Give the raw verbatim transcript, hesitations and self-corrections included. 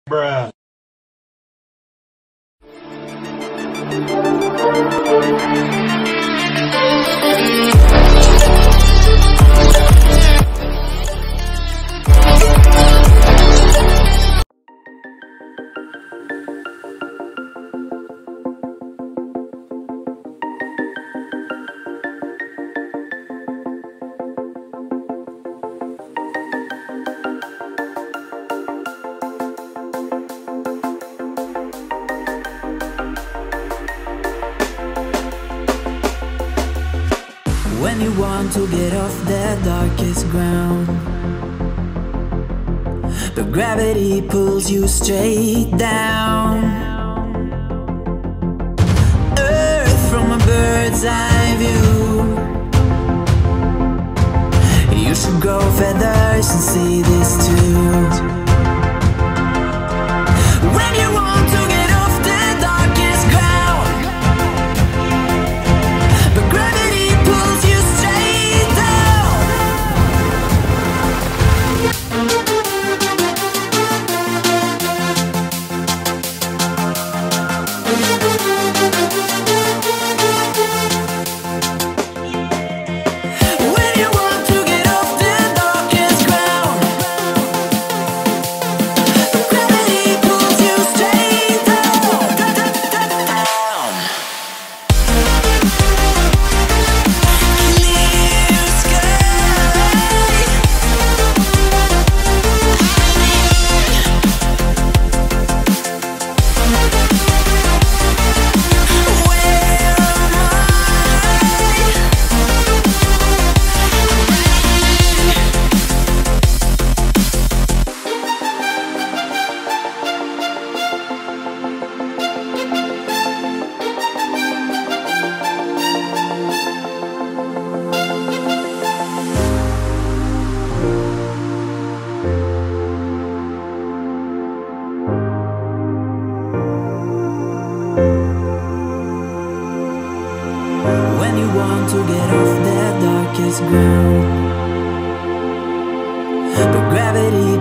Bruh. When you want to get off the darkest ground, but gravity pulls you straight down. Earth from a bird's eye view. You should grow feathers and see this too. When you want to get off the darkest ground, but gravity pulls you straight down. When you want to get off the darkest ground, but gravity pulls you straight down, down. Clear sky. Where am When you want to get off the darkest ground, but gravity